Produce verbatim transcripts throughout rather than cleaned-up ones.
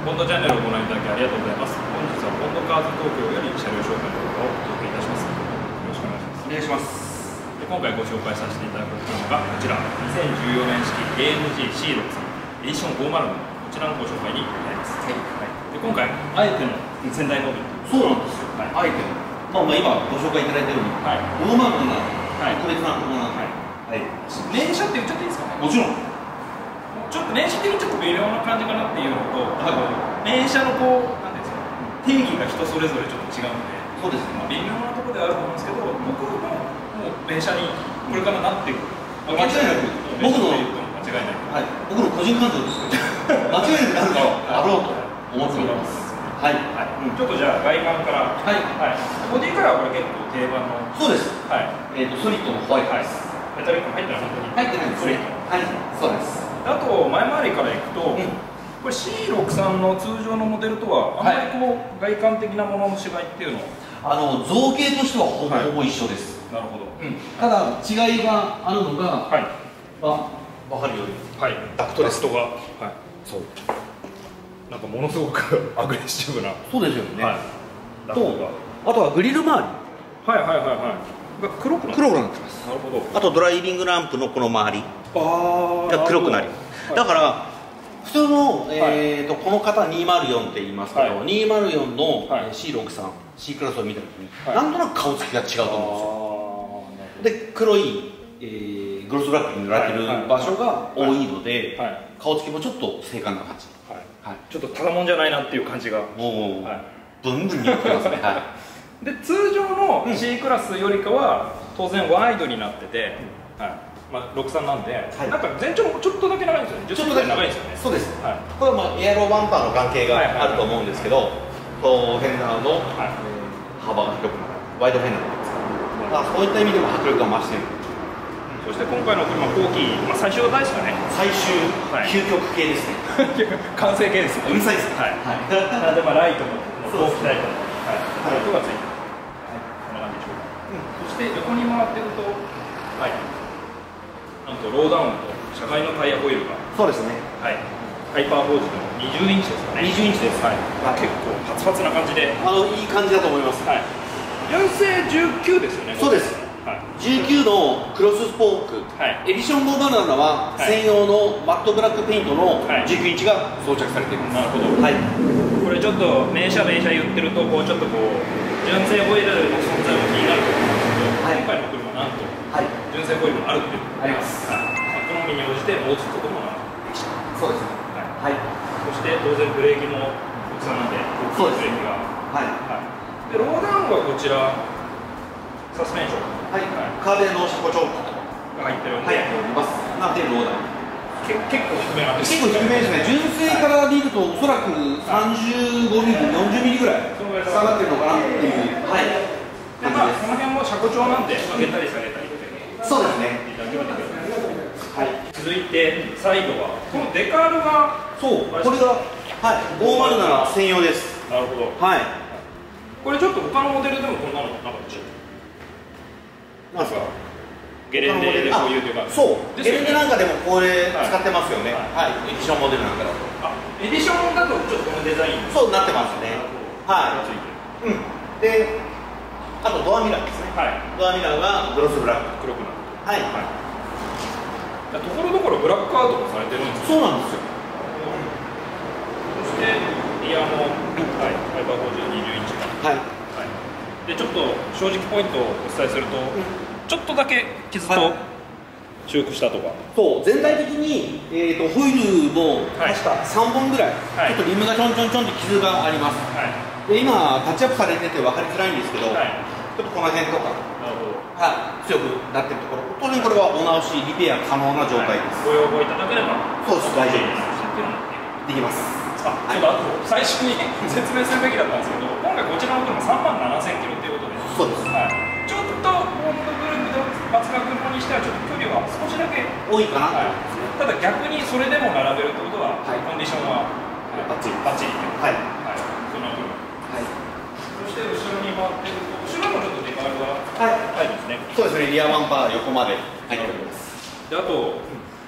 ボンドチャンネルをご覧いただきありがとうございます。本日はボンドカーズ東京より車両紹介の動画をお届けいたします。よろしくお願いします。お願いします。で今回ご紹介させていただく車がこちら、にせんじゅうよねん式 エーエムジーシーろくじゅうさん エディションごひゃくのこちらのご紹介になります。はい。はい、で今回、あえての先代モデル。 そうなんですよ。はい、あえての。まあまあ今ご紹介いただいたように、はい、ごひゃくなの特別な車なんで。はい。 連射って言っちゃっていいですかね。 もちろん。 ちょっと年始的にちょっと微妙な感じかなっていうのと、はい、年車のこう、なんですか、定義が人それぞれちょっと違うので、そうですね、まあ、微妙なところではあると思うんですけど、僕ももう年車にこれからなっていく。 間違いなく、僕の、間違いない。 はい、僕の個人感情ですよ。間違いなくなるのあろうと思っております。はい。はい。ちょっとじゃあ外観から、はい。はい。ボディカラーはこれ結構定番の。そうです。はい。えっと、ソリッドのホワイトです。 メタリック入ってない。 入ってないですね。はい。そうです。 あと前回りからいくと、うん、これ シーろくじゅうさん の通常のモデルとはあんまりこう、はい、外観的なものの違いっていうのはあの造形としてはほぼほぼ一緒です。 なるほど。 うん、ただ違いがあるのが、はい、まあ、分かるように、はい、 ダクトレストが、はい、そうなんかものすごくアグレッシブな。 そうですよね。はい、 とあとはグリル周り、 はいはいはいはいが黒くなってます。なるほど。 あとドライビングランプのこの周りが黒くなります。だから普通の、えー、とこの方にひゃくよんって言いますけど、はい、にひゃくよんの シーろくじゅうさん、C クラスを見たときに、はい、なんとなく顔つきが違うと思うんですよ。で黒い、えー、グロスブラックに塗られてる場所が多いので、顔つきもちょっと精悍な感じ、はいはい、 ちょっとただもんじゃないなっていう感じがもう、はい、ブンブンになってますね。はいで通常の C クラスよりかは当然ワイドになってて、はいまあ、ろくじゅうさんなんで、はい、なんか全長もちょっとだけ長いんですよね。ちょっとだけ長いんですよね。そうです、はい、 これはまあエアロバンパーの関係があると思うんですけど、フェンダーの、はい、幅が広くなるワイドフェンダーなんですから、まあ、そういった意味でも迫力が増している。 そして今回の車後期、まあ、最終台ですかね。 最終、はい、究極系ですね。 完成系ですね。 うるさいですね。 はいはい、でまあライトも後期ライトもライトがついてる。そして横に回ってると、はい、なんとローダウンと車外のタイヤホイールが、そうですね、はい、ハイパーフォージのにじゅうインチですかね。にじゅうインチです。はい、結構パツパツな感じで、 あのいい感じだと思います。はい。 純正じゅうきゅうですよね。 そうです。はい。じゅうきゅうのクロススポーク、はい、エディションごひゃくななは専用のマットブラックペイントのじゅうきゅうインチが装着されています。 なるほど。はい。これちょっと名車名車言ってるとこうちょっとこう純正ホイールの存在も気になると思うんですけど。今回の車なんと、はい、純正ホイールもあるっていうことで、あります。はい、好みに応じて持つこともできちゃう。そうですね。はい。そして当然ブレーキも国産なんで、大きいブレーキが。はい。はい。でローダウンはこちらサスペンション。はい。 カーベルの車庫チョークが入ってるんで、 入っております。なんでローダウン。 け結構低めなんです。 結構低めですね。純正から見るとおそらくさんじゅうごミリ、よんじゅうミリぐらい下がってるのかなっていう。はい。 でまあ、この辺も車庫調なんで上げたり下げたりって。 そうですね。 はい。続いてサイドはこのデカールが、 そうこれがはいごひゃくなな専用です。 なるほど。はい。これちょっと他のモデルでもこんなのなかったでしょ。なんかゲレンデでこういうというか。そう。ゲレンデなんかでもこれ使ってますよね。はい。エディションモデルなんかだと。あ、エディションだとちょっとこのデザイン。そうなってますね。はい。うん。で。あとドアミラーですね。はい。ドアミラーがグロスブラック黒くなる。はい。はい。ところどころブラックアウトもされてるんです。そうなんですよ。そしてリアもはいハイパーフォージのにじゅうインチが。はい。はい。でちょっと正直ポイントをお伝えすると、ちょっとだけ傷と修復したとか。そう全体的にえっとホイールも確かさんぼんぐらいちょっとリムがちょんちょんちょんって傷があります。はい。で今タッチアップされてて分かりづらいんですけど、はい、ちょっとこの辺とか、はい、強くなってるところ、当然これはお直しリペア可能な状態です。ご要望いただければ、そうです、大丈夫です。できます。あ、ちょっとあと最初に説明するべきだったんですけど、今回こちらの車さんまんななせんキロということで、そうです。はい。ちょっとボンドグループの松川君にしてはちょっと距離は少しだけ多いかな。はい。ただ逆にそれでも並べるってことは、はい、コンディションはバッチリバッチリって。はい。はい。その分。はい。そして後ろに回ってると、後ろもちょっとデカールが入るんですね。そうですね、リアバンパー横まで入っております。で、あと、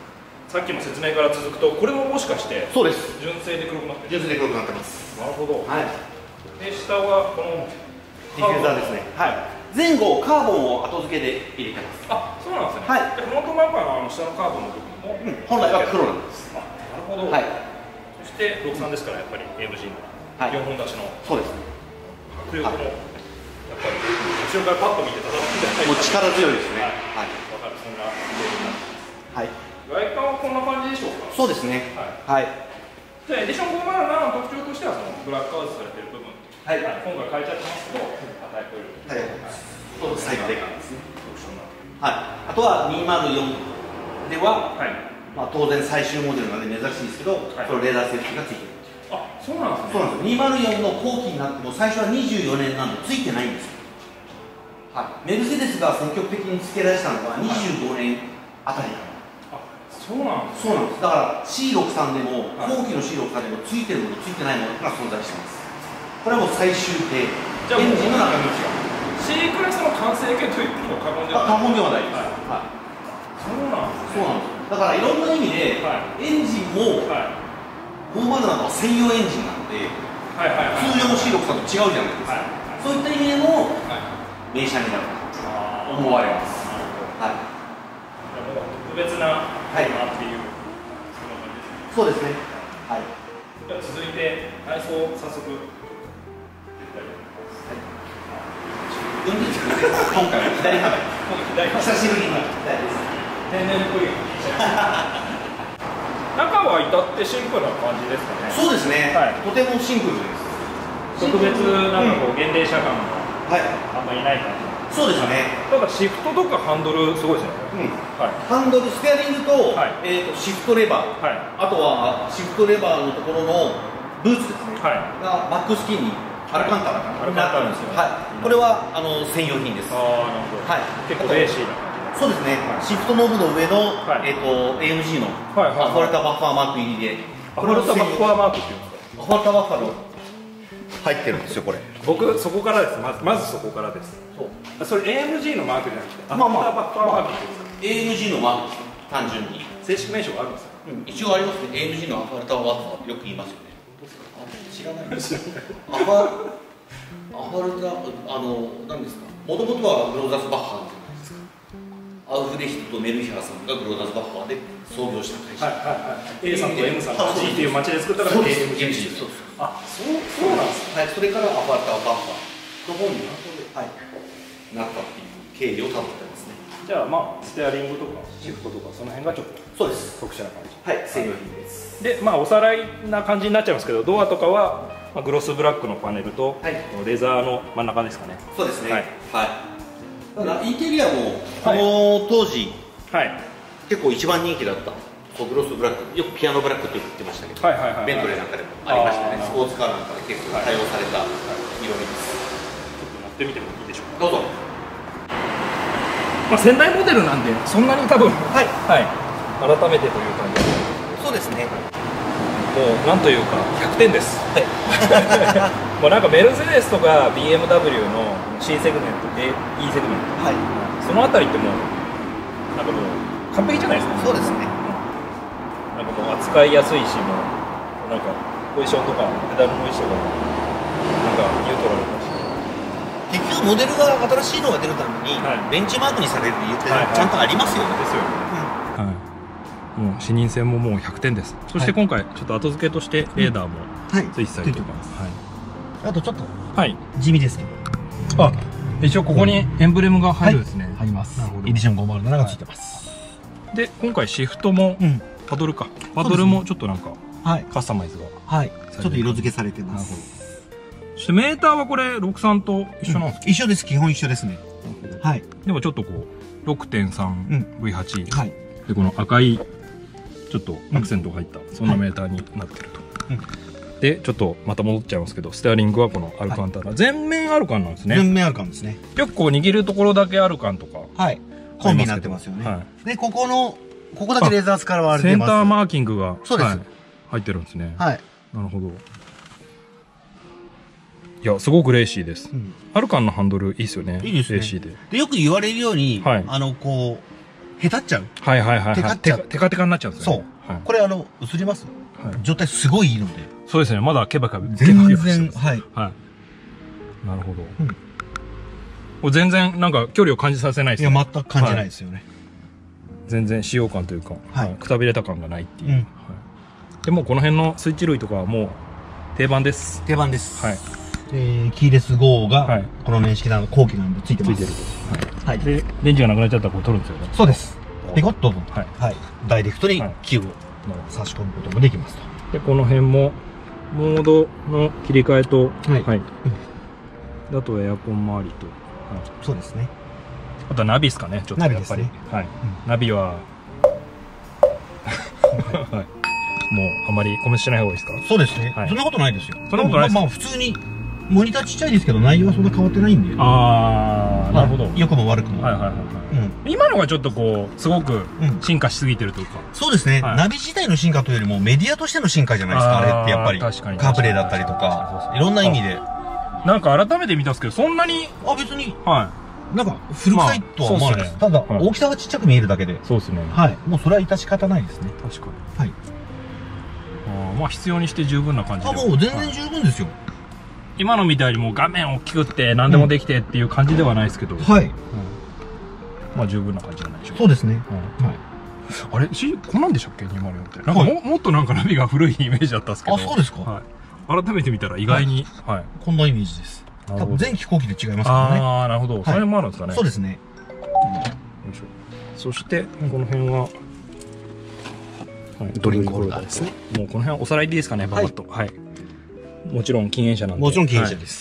さっきの説明から続くと、これももしかしてそうです、 純正で黒くなってる。 純正で黒くなってます。 なるほど。 はい。 で下はこのディフューザーですね。はい。前後カーボンを後付けで入れてます。 あ、そうなんですね。 はい。 フロントマーカーのあの下のカーボンの部分も、 うん、本来は黒なんです。 あ、なるほど。 はい。 そしてろくさんですから、やっぱり エーエムジー のよんほん立ちの、 そうですね。 迫力の、やっぱり後ろからパッと見てただけで、 もう力強いですね。 はい。わかる、そんなレベルになってます。 はい。 外観はこんな感じでしょうか。 そうですね。はい。 じゃあエディションごーまるななの特徴としては、そのブラックアウトされてる部分、 はい。 今回変えちゃってますけど、硬いホイール。 はい。そうです。最低感ですね。はい。あとはにーまるよんでは、はい。まあ当然最終モデルなんで珍しいですけど、そのレーダーセーフティーがついてる。 あ、そうなんですね。 そうなんです。にーまるよんの後期になっても最初はにじゅうよねんなんでついてないんですよ。はい。メルセデスが積極的に付け出したのはにじゅうごねんあたりから。 そうなんです。 そうなんです。だから シーろくじゅうさん でも、後期の シーろくじゅうさん でもついてるものついてないものが存在しています。これはもう最終形。 じゃあエンジンの中身違う。 シークラスの完成形といっても過言ではない。 過言ではないです。はい。 そうなんです。 そうなんです。だからいろんな意味で、エンジンもごーまるななは専用エンジンなので、通常の シーろくじゅうさん と違うじゃないですか。そういった意味でも名車になると思われます。はい。 特別な車っていう、 そうですね。はい。 じゃあ続いて内装早速。 今回は左側。久しぶりに左です。 天然っぽい。中は至ってシンプルな感じですかね。 そうですね。とてもシンプルです。 特別なんかこう限定車感もあんまりない感じ。 そうですね。 ただシフトとかハンドルすごいですね。 ハンドル、ステアリングとシフトレバー、あとはシフトレバーのところのブーツですね。がバックスキンにアルカンタラになってるんですよ。これはあの専用品です。 ああ、なるほど。結構レーシーな感じ。 そうですね。シフトノブの上のえっと エーエムジー のアファルタバッファーマーク入りで。 アファルタバッファーマークっていうんですか。 アファルタバッファーの入ってるんですよこれ。 僕そこからです。まずまずそこからです。それ エーエムジー のマークじゃなくて、アファルタバッファーマークっていうんですか。 エーエムジー のマークです。単純に。 正式名称があるんですか。 一応ありますね。エーエムジー のアファルタバッファーよく言いますよね。知らないです。アファアファルタ、あの、何ですか、もともとはグローザスバッハーじゃないですか。アウフレヒトとメルヒャーさんがグローザスバッハーで創業した会社。 A さんと M さんが G っていう町で作ったから エーエムジー です。あ、そうそうなんですか。はい、それからアファルタバッハーの方になったっていう経緯をたどってますね。 じゃあまあステアリングとかシフトとかその辺がちょっとそうです特殊な感じ。 はい、専用品です。 で、まあおさらいな感じになっちゃいますけど、ドアとかはまあグロスブラックのパネルと、はい、レザーの真ん中ですかね。 そうですね。はい。はい、ただインテリアもこの当時、はい、結構一番人気だったグロスブラック、よくピアノブラックって言ってましたけど、ベントレーなんかでもありましたね。スポーツカーなんかで結構対応された色味です。 ちょっと乗ってみてもいいでしょうか。 どうぞ。 まあ仙台モデルなんでそんなに多分はいはい改めてという感じで。 そうですね。 もうなんというかひゃくてんです。はい。もうなんかメルセデスとか ビーエムダブリュー の C セグメント、E セグメント、はい、そのあたりってもうなんかもう完璧じゃないですか。 そうですね。 なんかもう扱いやすいし、もうなんかポジションとかペダルの位置とかもなんかニュートラルだし。 結局モデルが新しいのが出るために、はい、ベンチマークにされる理由ってちゃんとありますよね。ですよね。 はい。もう視認性ももうひゃくてんです。そして今回ちょっと後付けとしてレーダーもついてたりとか、はい。 あとちょっとはい地味ですけど。 あ、一応ここにエンブレムが入るんですね。 入ります。エディションごーまるなながついてます。 で今回シフトもパドルか。パドルもちょっとなんかカスタマイズがはいちょっと色付けされてます。 そしてメーターはこれろくさんと一緒なんですか。 一緒です。基本一緒ですね。はい。 でもちょっとこう ろくてんさんブイはち はい。でこの赤いちょっとアクセントが入ったそんなメーターになってると。でちょっとまた戻っちゃいますけど、ステアリングはこのアルカンタラ、全面アルカンなんですね。 全面アルカンですね。 よくこう握るところだけアルカンとか、 はい、コンビになってますよね。でここのここだけレーザー使われてます。 センターマーキングがそうです入ってるんですね。 はい。 なるほど。いやすごくレーシーです。アルカンのハンドルいいですよね。 いいですね。 レーシーで。 でよく言われるように、あのこうへたっちゃう。 はいはいはい。 テカっちゃう。 テカテカになっちゃうんですね。 そう。これあの、映ります？状態すごいいいので。 そうですね。まだケバケバ。 全然、はい。 はい。なるほど。全然なんか距離を感じさせないですね。 いや、全く感じないですよね。 全然使用感というか、くたびれた感がないっていう。でもこの辺のスイッチ類とかはもう定番です。 定番です。はい。で、キーレス ゴー がこの年式なの後期なんでついてます。ついてると。はい。で、電池がなくなっちゃったらこれ取るんですよね。そうです。ピコッと、はい。ダイレクトにキーを差し込むこともできますと。 で、この辺もモードの切り替えと、はい。あとはエアコン周りと。 そうですね。 あとはナビですかね、ちょっとやっぱり。はい。ナビは、はい。もうあまりコメントしない方がいいですか？そうですね。そんなことないですよ。そんなことないです。まあ普通にモニターちっちゃいですけど内容はそんな変わってないんで。ああ、なるほど。良くも悪くも。はいはいはい。今のがちょっとこうすごく進化しすぎてるというか。そうですね。ナビ自体の進化というよりもメディアとしての進化じゃないですか。あれってやっぱり。確かに。カープレイだったりとかいろんな意味で。なんか改めて見たんですけどそんなに。あ、別に。はい。なんか古臭いとは思わないです。ただ大きさがちっちゃく見えるだけで。そうですね。はい。もうそれは致し方ないですね。確かに。はい。まあ必要にして十分な感じで。あ、もう全然十分ですよ。今のみたいにもう画面大きくって何でもできてっていう感じではないですけど。はい。まあ十分な感じじゃないでしょうか。そうですね。はい。あれ、こんなんでしたっけにまるよんって。なんかもっとなんかナビが古いイメージだったんですけど。あ、そうですか。はい。改めて見たら意外に。はい。こんなイメージです。多分前期後期で違いますからね。ああ、なるほど。それもあるんですかね。そうですね。よいしょ。そしてこの辺は。ドリンクホルダーですね。もうこの辺はおさらいでいいですかね、ババッと。はい。もちろん禁煙者なんで。もちろん禁煙者です。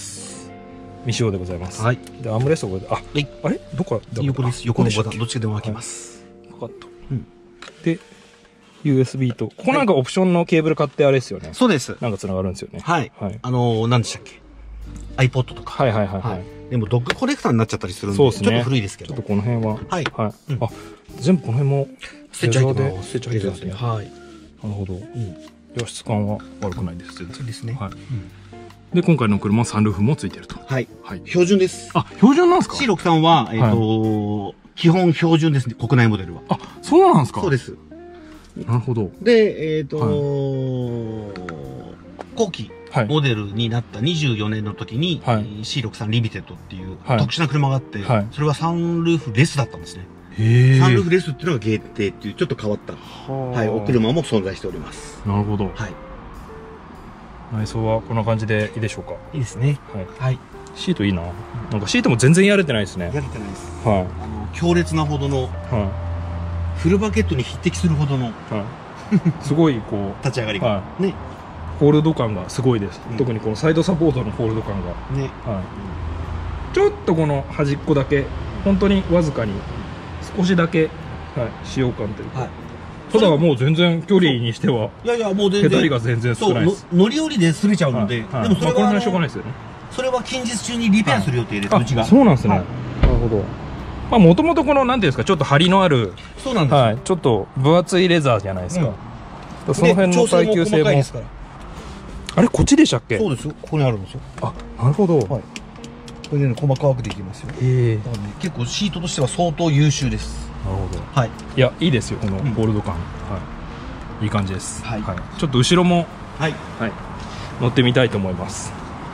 未使用でございます。はい。で、アームレストこれで、あ、あれどこか横です。横のボタン、どっちでも開けます。パカッと。で、ユーエスビー と、ここなんかオプションのケーブル買ってあれですよね。そうです。なんか繋がるんですよね。はい。あの、何でしたっけ ?iPod とか。はいはいはいはい。でもドッグコレクターになっちゃったりするんで、ちょっと古いですけど。ちょっとこの辺は。はい。はい。あ、全部この辺も、捨てちゃいで捨てちゃいですね。はい。なるほど。いや、質感は悪くないです。全然。そうですね。はい。で、今回の車はサンルーフもついてると。はい。はい。標準です。あ、標準なんですか？ シーろくじゅうさん は、えっと、基本標準ですね。国内モデルは。あ、そうなんですか？そうです。なるほど。で、えっと、後期モデルになったにじゅうよねんの時に シーろくじゅうさん リミテッドっていう特殊な車があって、それはサンルーフレスだったんですね。サンルーフレスっていうのが限定っていうちょっと変わった、はい、お車も存在しております。なるほど。はい。内装はこんな感じでいいでしょうか？いいですね。はい。シートいいな。なんかシートも全然やれてないですね。やれてないです。はい。あの強烈なほどの、フルバケットに匹敵するほどの、すごいこう立ち上がりがね。ホールド感がすごいです。特にこのサイドサポートのホールド感がね。はい。ちょっとこの端っこだけ本当にわずかに。少しだけ、はい、使用感というか、はい、ただもう全然距離にしては、いやいやもう全然、へたりが全然少ないです。乗り降りで擦れちゃうので、はいはい、でもそれは、まあ、この辺はしょうがないですよね。それは近日中にリペアする予定です、はい、うちが。そうなんですね。はい、なるほど。まあもともとこのなんていうんですか、ちょっと張りのある、そうなんです。はい、ちょっと分厚いレザーじゃないですか。うん、その辺の耐久性も。あれこっちでしたっけ？そうですよ。ここにあるんですよ。あ、なるほど。はい。これでね、細かくできますよ。へえ。結構シートとしては相当優秀です。なるほど。はい。いや、いいですよ、このホールド感。はい。いい感じです。はい。ちょっと後ろも、はい。はい。乗ってみたいと思います。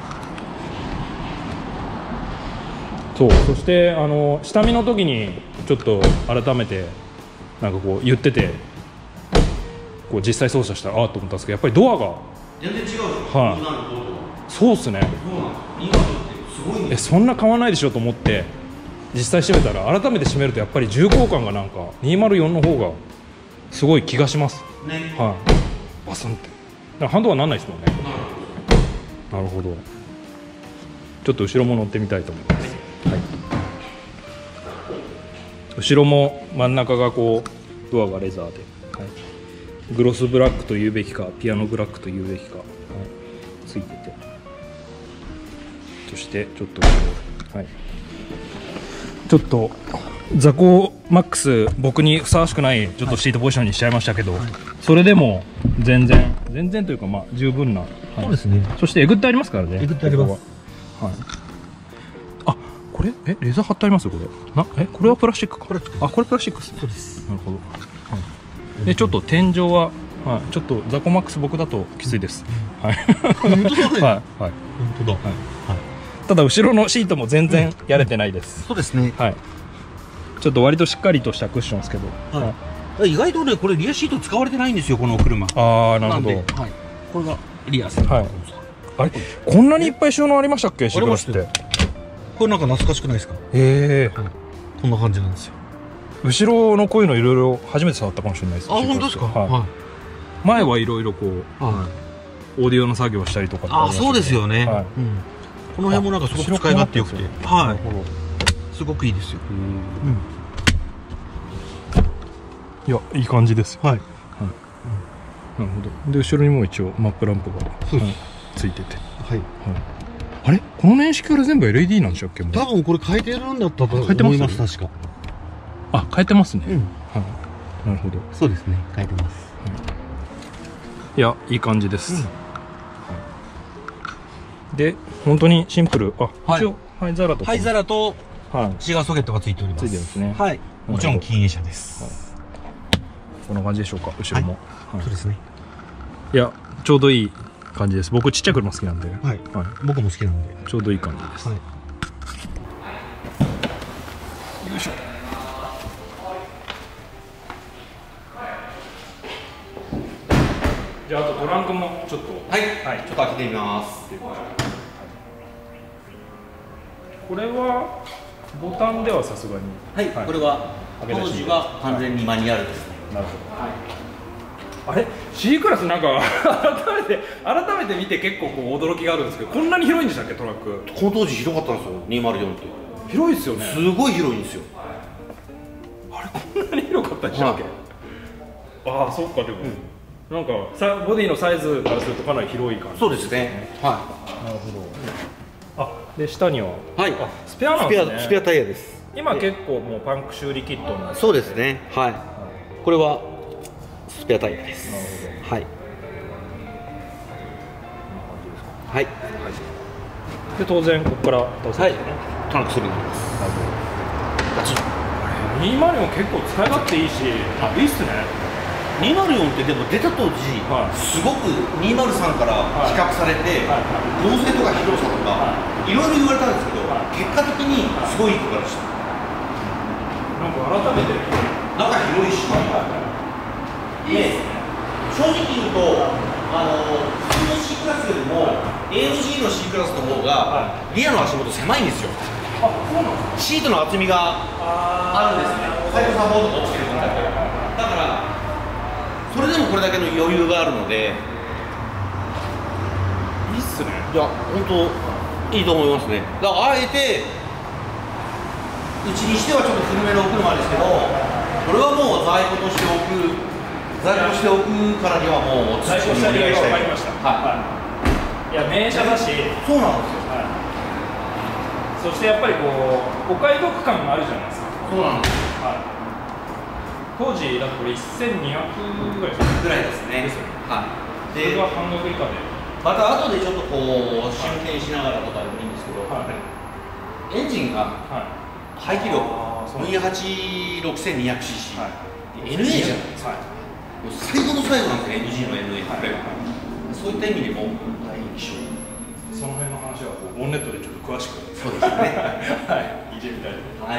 そう、そして、あの、下見の時に、ちょっと改めて、なんかこう言ってて、こう実際操作したら、ああと思ったんですけど、やっぱりドアが。全然違う。はい。そうっすね。え、そんな買わないでしょと思って実際閉めたら改めて閉めるとやっぱり重厚感がなんかにまるよんの方がすごい気がしますね。はい。バスンってハンドはなんないですもんね。なるほど。ちょっと後ろも乗ってみたいと思います。はい。後ろも真ん中がこうドアがレザーで、はい、グロスブラックと言うべきかピアノブラックと言うべきか、はい、ついてて。そしてちょっと、はい、ちょっとザコマックス僕にふさわしくないちょっとシートポジションにしちゃいましたけど、はい、それでも全然全然というかまあ十分な、はい、そうですね。そしてえぐってありますからね。えぐってあります。はい。あ、ここれえレザー貼ってありますよこれな。えこれはプラスチックか。あこれプラスチックです。 そうです。 なるほど。はい、でちょっと天井は、はい、ちょっとザコマックス僕だときついです。はい本当だね。はいはい本当だ。はいただ後ろのシートも全然やれてないです。 そうですね。はいちょっと割としっかりとしたクッションですけど、 はい、意外とねこれリアシート使われてないんですよこの車。 ああなるほど。はい、 これがリアですね。はい、 あれこんなにいっぱい収納ありましたっけ C クラスって。 これなんか懐かしくないですか。 へえ、 こんな感じなんですよ。 後ろのこういうのいろいろ初めて触ったかもしれないです。 あ本当ですか。はい、 前はいろいろこう、はい、オーディオの作業をしたりとか。 あそうですよね。はい、うん、この辺もなんかすごく使い勝手よくて、はい、すごくいいですよ。うん、 いやいい感じですよ。はい、はい、 うん、 なるほど。で後ろにも一応マップランプが、うん、ついてて、はい、はい、あれこの年式から全部 エルイーディー なんでしたっけ。 多分これ変えてるんだったと思います。確か。 あ変えてますね。うん、はい、なるほど。 そうですね変えてます。 はい、いやいい感じです。うんで本当にシンプル。あ、はい、一応灰皿と灰皿とシガーソケットがついております。 ついてるんですね。 はい。もちろん禁煙車です。はい、 こんな感じでしょうか後ろも。 はい、そうですね。 いやちょうどいい感じです。僕ちっちゃい車好きなんで。はい。はい、 僕も好きなんでちょうどいい感じです。はい、よいしょ。じゃああとトランクもちょっとはい、はい、ちょっと開けてみます。 これはボタンではさすがに。 はい、はい、これは当時は完全にマニュアルですね。 なるほど。はい、あれ C クラスなんか改めて改めて見て結構こう驚きがあるんですけど、こんなに広いんでしたっけトラック。 この当時広かったんですよ。にーまるよんって広いですよね。 すごい広いんですよ。 あれこんなに広かったんでしたっけ。はい、ああそっか。でも、うんなんかさボディのサイズからするとかなり広い感じ。 そうですね。はい。 なるほど。あで下にははいあスペアなんですね。 スペアタイヤです。 今結構もうパンク修理キットになって。 そうですね。はい。これはスペアタイヤです。なるほど。はい。はい。 で当然ここから倒せるね。 トランクスリーになります。なるほど。にーまるよん結構使い勝手いいし、いいっすね。 にーまるよんってでも出た当時、はい、すごくにーまるさんから比較されて、はいはい、納税とか広さとか、はい、いろいろ言われたんですけど、はい、結果的にすごいいい車でした。 なんか改めて中広いし、はいはい、で正直言うとあの普通の C クラスよりも エーエムジー の C クラスの方が、はい、リアの足元狭いんですよ。 あ、そうなんですか。 シートの厚みがあるんですね。サイドサポートが落ちてる分だけ。だからそれでもこれだけの余裕があるのでいいっすね。 いや本当いいと思いますね。だからあえてうちにしてはちょっと古めの車ですけど、これはもう在庫としておく在庫しておくからにはもう在庫した理由が分かりました。はい、いや名車だし。 そうなんですよ。はい、 そしてやっぱりこうお買い得感があるじゃないですか。 そうなんです。はい、 当時だとこれせんにひゃくぐらいぐらいですね。ですよね。はい。 で、それは半額以下で。 また後でちょっとこう試運転しながらとかでもいいんですけど、はい、エンジンが排気量 ブイはちろくせんにひゃくシーシー、はい、エヌエー じゃないですか。はい、もう最後の最後なんですよ エヌジー の エヌエー って、はい、そういった意味でも大変希少。 その辺の話はこうボンネットでちょっと詳しく。 そうですね。 はい。聞いてみたいと思います。はい。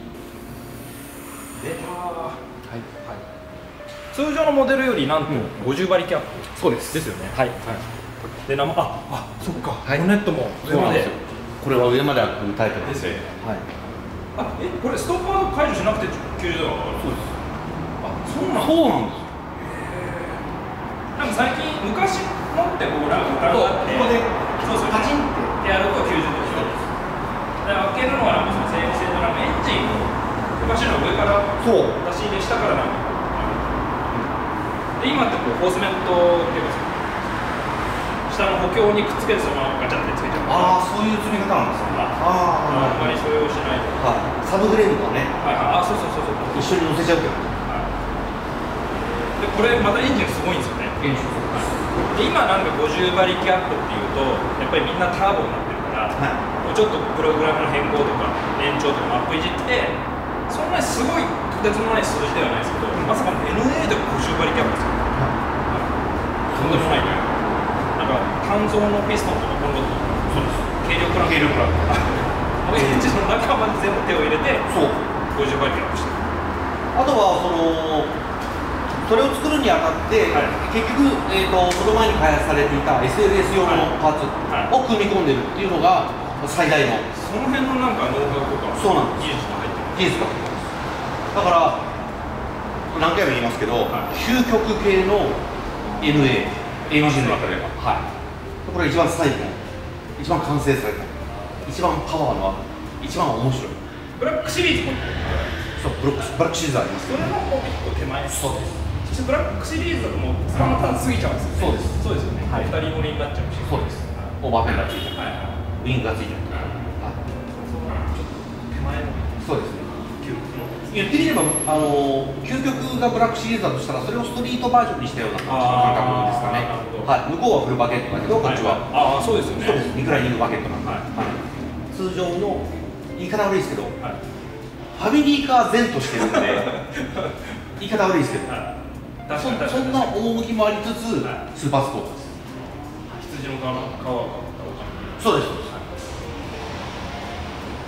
出たー。はい、はい、通常のモデルよりなんとごじゅうばりキャップ、 うん、そうですですよね。 はい、はい、 で生ああそっか、はい、ボンネットも上まで。 これは上まで開くタイプですね。はい、 あえこれストッパー解除しなくてきゅうじゅうどが上がる。そうです。あそうなんそうなんです。 なんか最近昔のってこうランがあって、ここでそうそうパチンってやるときゅうじゅうどでしょ。で開けるのはなんかその整理性のなんかエンジンを昔の上から出し入れしたからなんかで今ってこうフォースメントっていうか下の補強にくっつけてそのままガチャってつけちゃう。 ああそういう積み方なんですね。あああんまりそれをしないと、 はい、サブフレームとかね、 はいはい、あそうそうそうそう一緒に乗せちゃうけど、 はい、でこれまたエンジンすごいんですよね。エンジンすごい、はい、で今なんかごじゅうばりキャップっていうとやっぱりみんなターボになってるから、はい、 ちょっとプログラムの変更とか延長とかマップいじってそんなにすごいとてつもない数字ではないですけど、まさかの エヌエー でごじゅうばりキャパですよ。とんでもないね。なんか肝臓のピストンとか今度軽量クランク軽量クランクエンジンの中まで全部手を入れてそうごじゅうばりキャパしてる。 あとはそのそれを作るにあたって、はい、結局、えーと、その前に開発されていた エスエルエス 用のパーツを組み込んでるっていうのが最大のその辺のなんかノウハウとかそうなんです技術が入ってる技術が入ってます。だから何回も言いますけど、はい、究極系の エヌエー エンジンの中では、はい、これ一番最後一番完成された一番パワーのある一番面白いブラックシリーズもそうブラック、ブラックシリーズあります。 それのもう一個手前そうです。 そしてブラックシリーズだともうスパンタン過ぎちゃうんですよね。 そうです。 そうですよね。はい、ふたり乗りになっちゃうし。 そうです。オーバーフェンダーついてる。はい。ウィングがついてる。はい。 ちょっと手前の。 そうですね。究極の。言ってみればあの究極がブラックシリーズだとしたらそれをストリートバージョンにしたような感覚ですかね。はい。向こうはフルバケットだけどこっちは。 ああそうですよね。 そうです。リクライニングバケットなんで。はい。通常の言い方悪いですけど。はい。ファミリーカー前としてるんで言い方悪いですけど、はい、そ, そんな趣もありつつ、はい、スーパースポーツです。 羊の皮がそうです、 はい、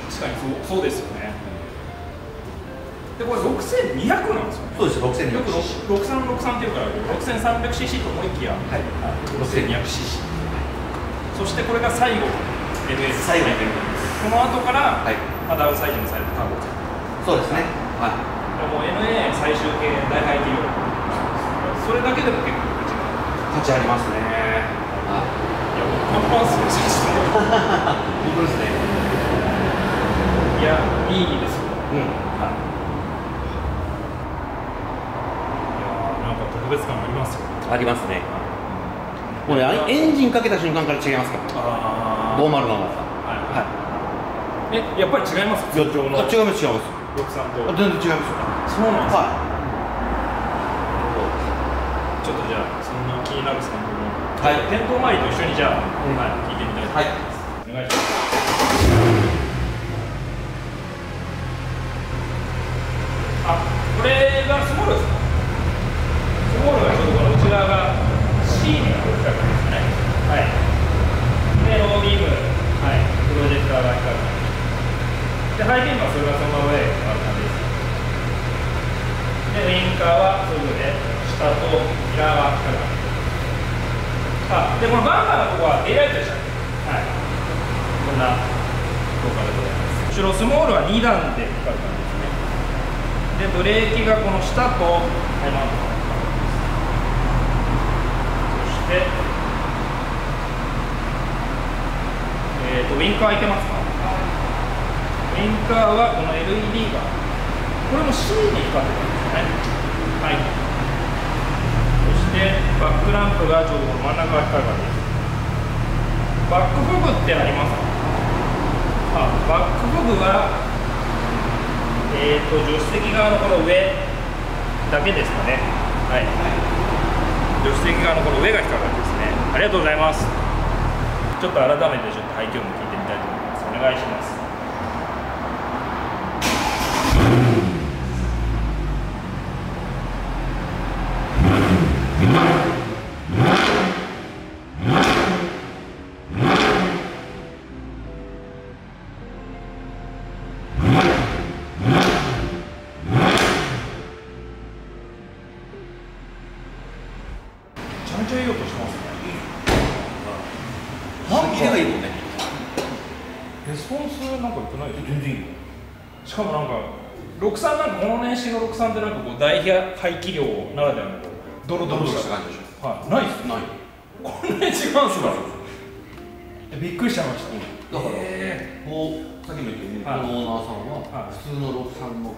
確かにそう、そうですよね。でこれろくせんにひゃくなんですよね。 そうです、ろくせんにひゃく。 よくろくさんろくさんっていうから ろくせんさんびゃくシーシー と思いきや、はい、ろくせんにひゃくシーシー、 そしてこれが最後 エヌエー最後の エヌエーこの後から、はい、まあ、ダウンサイズにされたターボ。 そうですね。はい。 もう エヌエー 最終形大排気量。それだけでも結構価値ありますね。 はい。いや、僕パンパンするし、 本当ですね。 いや、いいですよ。うん。はい。いや、なんか特別感ありますよ。 ありますね。もうね、エンジンかけた瞬間から違いますから。ああ。ごーまるななさん。はい。 え、やっぱり違います。 予兆の。違います、違います。 ろくさんと全然違いますよ。 そうなんですか。 はい。 ちょっとじゃあそんな気になるサンプルの、はい、店頭周りと一緒にじゃあ、うん、はい、聞いてみたいと思います。はい、お願いします。あ、これがスモールですか。スモールがちょっとこの内側が C になる近くですね。はい。で、ロービーム、はい、プロジェクターが光る。で、ハイビームはそれがそのまま上にある感じです。で、ウインカーはそれぞれ下とミラーが光る感じです。あ、で、このバンパーのとこは デイライトでした。はい。こんな効果でございます。後ろスモールはに段で光る感じですね。で、ブレーキがこの下とタイマーと光る感じです。そして、えーと、ウインカーいけますか。ウインカーはこの エルイーディー がこれも C に光ってるんですね。はい。そしてバックランプがちょうど真ん中が光る感じです。バックフグってありますか。あ、バックフグはえーと助手席側のこの上だけですかね。はい。助手席側のこの上が光る感じですね。ありがとうございます。ちょっと改めてちょっと排気音も聞いてみたいと思います。お願いします。めちゃめちゃいい音しますね。なんかいいよね。レスポンスなんか良くないですか。全然いいよ。しかもなんかろくさんなんかこの年式のろくさんってなんかこう大排気量ならではのドロドロした感じでしょ。はい。ないっす。ない。こんなに違うんすか。びっくりしちゃいました。 だから、えー、こうさっきも言ったように、このオーナーさんは普通のろくさん乗って、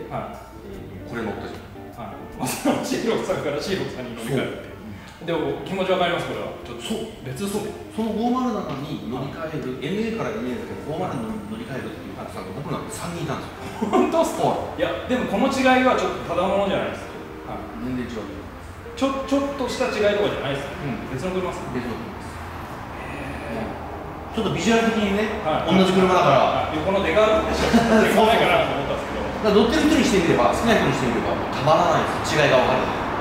はい、これ乗ったじゃん。はい。まさに シーろくさん から シーろくさん に乗り換えるって。でも気持ちわかります。これはちょっとそう別そう。そのごーまるななに乗り換える エヌエー から エヌエー だけどごーまるに乗り換えるっていうお客さんが僕なんてさんにんいたんですよ。 本当っすか。いやでもこの違いはちょっとただものじゃないです。 はい。全然違う。 ちょちょっとした違いとかじゃないです。うん。別の車です。 別の車です。へえ。 ちょっとビジュアル的にね、同じ車だから横の出があるでしょ。出がないかなと思ったんですけど、 乗ってる人にしてみれば、好きな人にしてみればたまらないです。違いが分かる。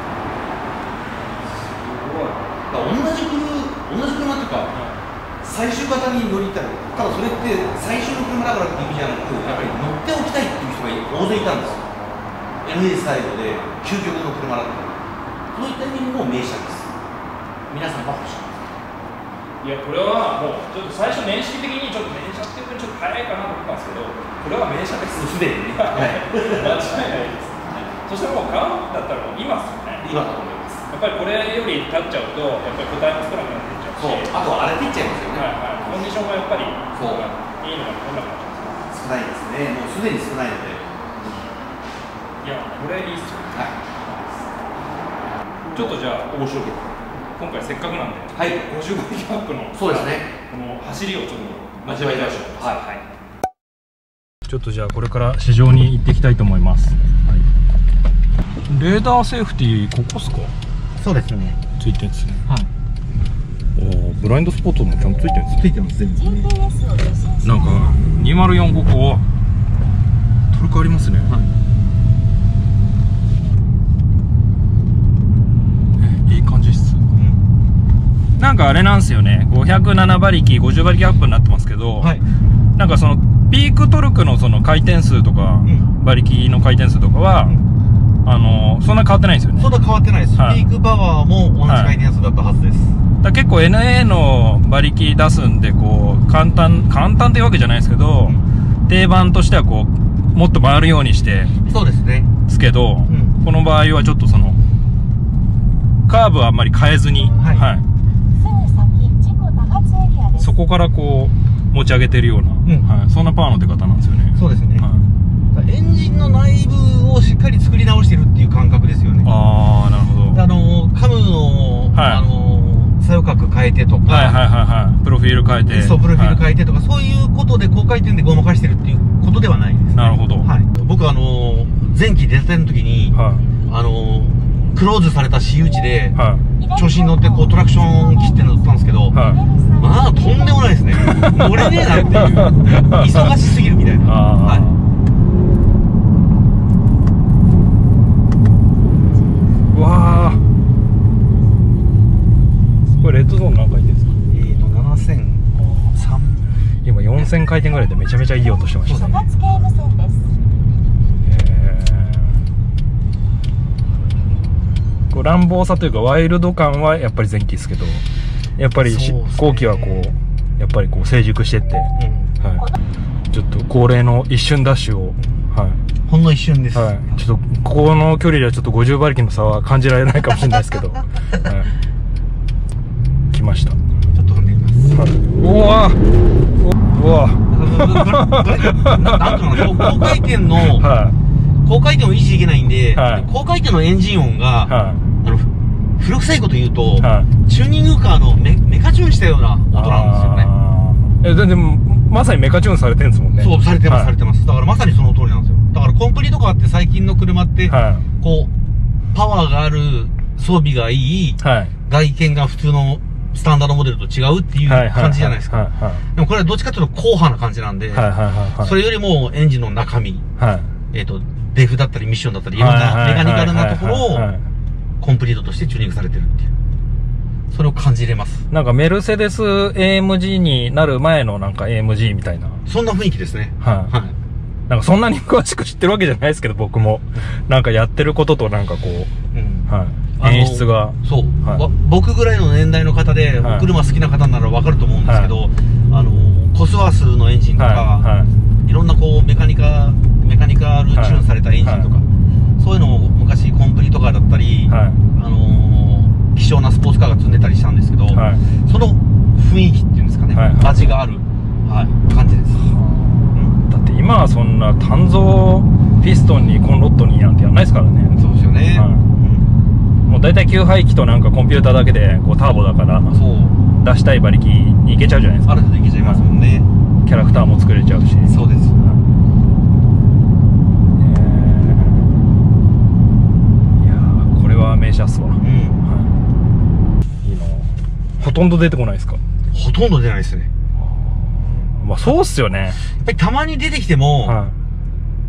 すごい。同じ車、同じ車っていうか、最終型に乗りたい。ただそれって最終の車だからって意味じゃなく、やっぱり乗っておきたいっていう人が大勢いたんですよ。エムエー スタイルで究極の車だった。そういった意味も名車です。皆さんは欲しい。 いや、これはもうちょっと最初年式的にちょっと名車っていう分ちょっと早いかなと思ったんですけど、これは名車です。 すでにね。 間違いないです。そしてもう買うんだったらもう今ですよね。 今だと思います。 やっぱりこれより経っちゃうと、やっぱり個体も少なくなっていっちゃうし、 そう、あと荒れていっちゃいますよね。 はいはい。コンディションがやっぱりそういいのがこんな感じです。 少ないですね。もうすでに少ないので。 いや、これいいっすよ。 はい。 ちょっとじゃあ面白い。 今回せっかくなんで、 はい、 ごじゅうばいキャップのそうですね。 この走りをちょっと味わいましょう。はい、はい。 ちょっとじゃあこれから市場に行っていきたいと思います。はい、レーダーセーフティーここっすか？ そうですね。 ついてるんですね。 はい。 おお、ブラインドスポットもちゃんとついてるんですね。 ついてます全部。 なんかにまるよんごこトルクありますね。はい。なんかあれなんですよね、ごひゃくななばりきごじゅうばりきアップになってますけど、はい、なんかそのピークトルクのその回転数とか、うん、馬力の回転数とかは、うん、あのそんな変わってないんですよね。 そんな変わってないです、はい、ピークパワーも同じ回転数だったはずです、はい、 だ結構 エヌエー の馬力出すんでこう簡単簡単っていうわけじゃないですけど、うん、定番としてはこうもっと回るようにしてそうですねですけど、うん、この場合はちょっとそのカーブはあんまり変えずに、はい、はい、そこからこう持ち上げてるような、うん、はい、そんなパワーの出方なんですよね。 そうですね、はい、エンジンの内部をしっかり作り直してるっていう感覚ですよね。 ああ、なるほど。 あのカムの、はい、あの左右角変えてとか、 はいはいはいはい、プロフィール変えて、 そうプロフィール変えてとか、はい、そういうことで高回転でごまかしてるっていうことではないです、ね、 なるほど。 はい、僕あの前期出たての時に、はい、あのクローズされた私有地で、はい、調子に乗ってこうトラクション切って乗ったんですけど、はい、まあとんでもないですね。乗れねえなっていう忙しすぎるみたいな。はい、 うわー、これレッドゾーン何回転ですか？ えーとななせんさん、 今よんせん回転ぐらいでめちゃめちゃいい音してましたね。乱暴さというかワイルド感はやっぱり前期ですけど、やっぱり後期はこうやっぱりこう成熟してって、うん、はい、ちょっと恒例の一瞬ダッシュを、はい、 ほんの一瞬です、 はい、ちょっとこの距離ではちょっとごじゅうばりきの差は感じられないかもしれないですけど、はい、来ました。ちょっと踏んでみます、はい、 うわうわなんとなく高回転の、はい、高回転を維持できないんで、はい、高回転のエンジン音が、はい、あの古臭いこと言うと、はい、チューニングカーの メ, メカチューンしたような音なんですよね。 え全然まさにメカチューンされてるんですもんね。 そうされてます、はい、されてます。だからまさにその通りなんですよ。だからコンプリとかって最近の車って、はい、こうパワーがある装備がいい、はい、外見が普通のスタンダードモデルと違うっていう感じじゃないですか。でもこれはどっちかというと硬派な感じなんで、それよりもエンジンの中身、はい、えっとデフだったりミッションだったりいろんなメカニカルなところをコンプリートとしてチューニングされてるっていう、それを感じれます。 なんかメルセデス エーエムジー になる前のなんか エーエムジー みたいな、 そんな雰囲気ですね。 はい、はい、なんかそんなに詳しく知ってるわけじゃないですけど、僕もなんかやってることとなんかこう、うん、はい、演出がそう、はい、僕ぐらいの年代の方で、はい、お車好きな方なら分かると思うんですけど、はい、あのコスワースのエンジンとか、はいはい、いろんなこうメカニカメカニカルチューンされたエンジンとか、はい、そういうのを昔コンプリとかだったり、はい、あのー、希少なスポーツカーが積んでたりしたんですけど、はい、その雰囲気っていうんですかね、はいはい、味がある、はい、感じです、うん、 だって今はそんな単造ピストンにコンロットになんてやらないですからね。 そうですよね、はい、 もう大体給排気となんかコンピューターだけでこうターボだからそう出したい馬力にいけちゃうじゃないですか。 ある程度いけちゃいますもんね。 キャラクターも作れちゃうし。 そうです、はい、 えー、いやーこれは名車っすわ、うん、はい、いいな。ほとんど出てこないですか？ ほとんど出ないですね。 まあそうっすよね。 やっぱりたまに出てきても、はい、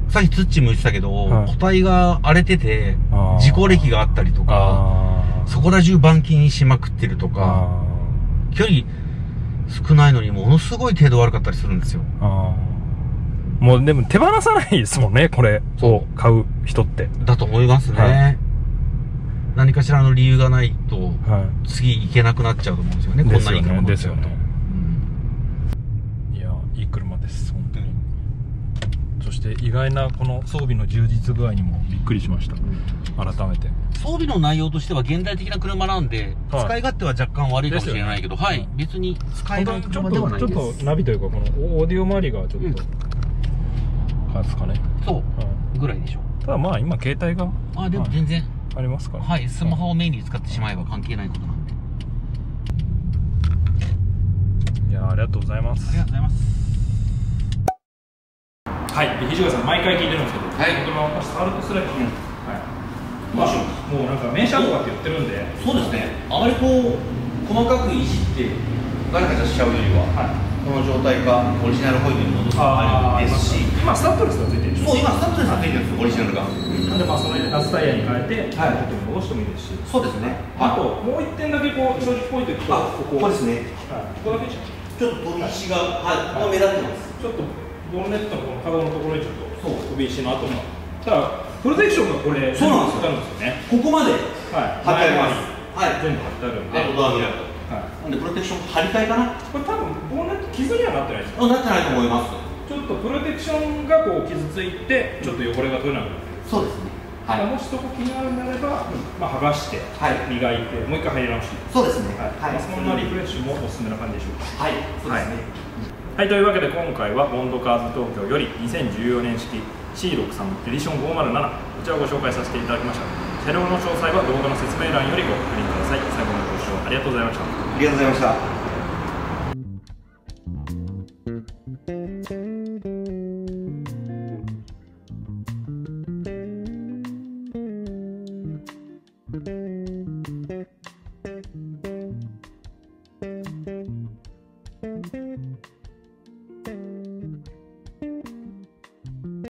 さっきツッチーも言ってたけど、はい、個体が荒れてて、事故歴があったりとか、そこら中板金しまくってるとか、距離少ないのにものすごい程度悪かったりするんですよ。 もうでも手放さないですもんね、これを買う人って。 だと思いますね。はい、何かしらの理由がないと、はい、次行けなくなっちゃうと思うんですよね、こんなにいい車乗っちゃうと。 いや、いい車です、本当に。そして意外なこの装備の充実具合にもびっくりしました、改めて。 装備の内容としては現代的な車なんで、はい、使い勝手は若干悪いかもしれないけど、はい、はい、別に使えない車ではないです。 ちょっとナビというか、このオーディオ周りがちょっと、うん、感じですかね。 そう、はい、ぐらいでしょう。 ただまあ今携帯があでも全然、はい、 ありますから、 はい、スマホをメインに使ってしまえば関係ないことなんで。 いや、ありがとうございます。 ありがとうございます。 はい、土方さん毎回聞いてるんですけど、はい、このサルトスライド、うん、はい、まあ、もうなんか名車とかって言ってるんで、 そうですね、あまりこう細かくいじってガチャガチャしちゃうよりは、はい、この状態がオリジナルホイールに戻すのもありですし、 今スタッドレスがついてるでしょ。 そう、今スタッドレスがついてるんですよ、オリジナルが。 なんでまあその夏タイヤに変えて、はい、戻してもいいですし、 そうですね。 あともう一点だけこう正直ポイントいくと、 ここここですね。 はい、ここだけちょっと飛び石が、はい、ここ目立ってます。 ちょっとボンネットのこの角のところにちょっと飛び石の跡が。ただプロテクションがこれそうなんですよね。ここまで貼ってあります。はい、 全部貼ってあるんで。 あとドアミラー。なんでプロテクション張り替えかな。 これ多分ボンネット傷にはなってないですか。 なってないと思います。 ちょっとプロテクションがこう傷ついてちょっと汚れが取れなくなってる。 そうですね。 はい、もしそこ気になるんであれば、まあ剥がして磨いてもう一回入り直して。 そうですね。 はい。そんなリフレッシュもおすすめな感じでしょうか。 はい。そうですね。 はい、というわけで今回はボンドカーズ東京よりにせんじゅうよねん式 シーろくじゅうさん エディションごーまるなな、こちらをご紹介させていただきました。車両の詳細は動画の説明欄よりご確認ください。最後までご視聴ありがとうございました。 ありがとうございました。